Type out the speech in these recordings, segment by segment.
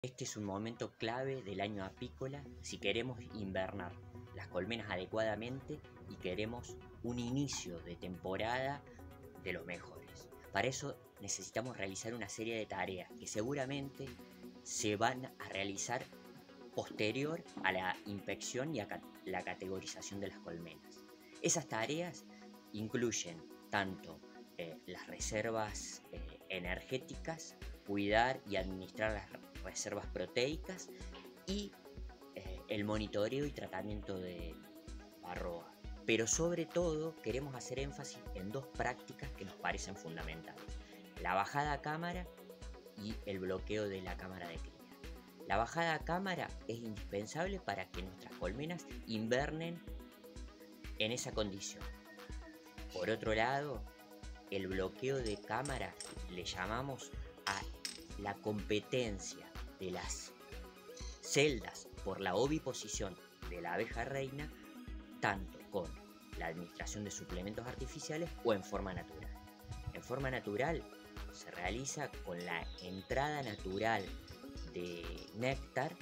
Este es un momento clave del año apícola si queremos invernar las colmenas adecuadamente y queremos un inicio de temporada de los mejores. Para eso necesitamos realizar una serie de tareas que seguramente se van a realizar posterior a la inspección y a la categorización de las colmenas. Esas tareas incluyen tanto las reservas energéticas, cuidar y administrar las reservas proteicas y el monitoreo y tratamiento de varroa. Pero sobre todo queremos hacer énfasis en dos prácticas que nos parecen fundamentales: la bajada a cámara y el bloqueo de la cámara de cría. La bajada a cámara es indispensable para que nuestras colmenas invernen en esa condición. Por otro lado, el bloqueo de cámara le llamamos a la competencia de las celdas por la oviposición de la abeja reina, tanto con la administración de suplementos artificiales o en forma natural. En forma natural se realiza con la entrada natural de néctar.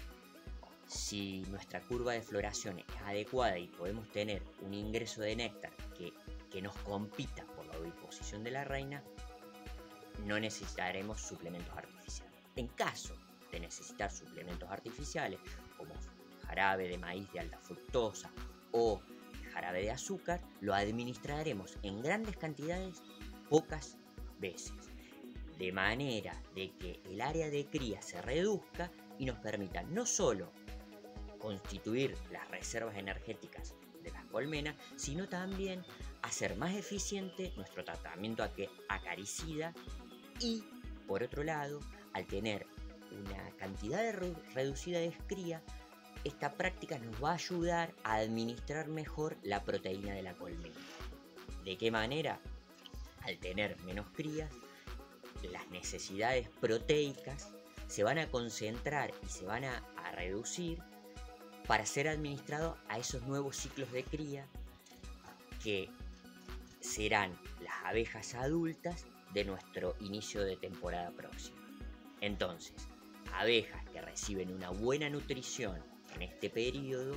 Si nuestra curva de floración es adecuada y podemos tener un ingreso de néctar que nos compita por la oviposición de la reina, no necesitaremos suplementos artificiales. En caso de necesitar suplementos artificiales como jarabe de maíz de alta fructosa o jarabe de azúcar, lo administraremos en grandes cantidades pocas veces, de manera de que el área de cría se reduzca y nos permita no solo constituir las reservas energéticas de las colmenas, sino también hacer más eficiente nuestro tratamiento acaricida. Y por otro lado, al tener una cantidad reducida de cría, esta práctica nos va a ayudar a administrar mejor la proteína de la colmena. ¿De qué manera? Al tener menos crías, las necesidades proteicas se van a concentrar y se van a reducir para ser administrado a esos nuevos ciclos de cría que serán las abejas adultas de nuestro inicio de temporada próxima. Entonces, abejas que reciben una buena nutrición en este periodo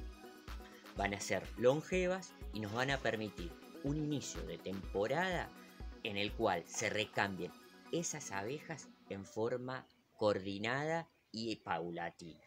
van a ser longevas y nos van a permitir un inicio de temporada en el cual se recambien esas abejas en forma coordinada y paulatina.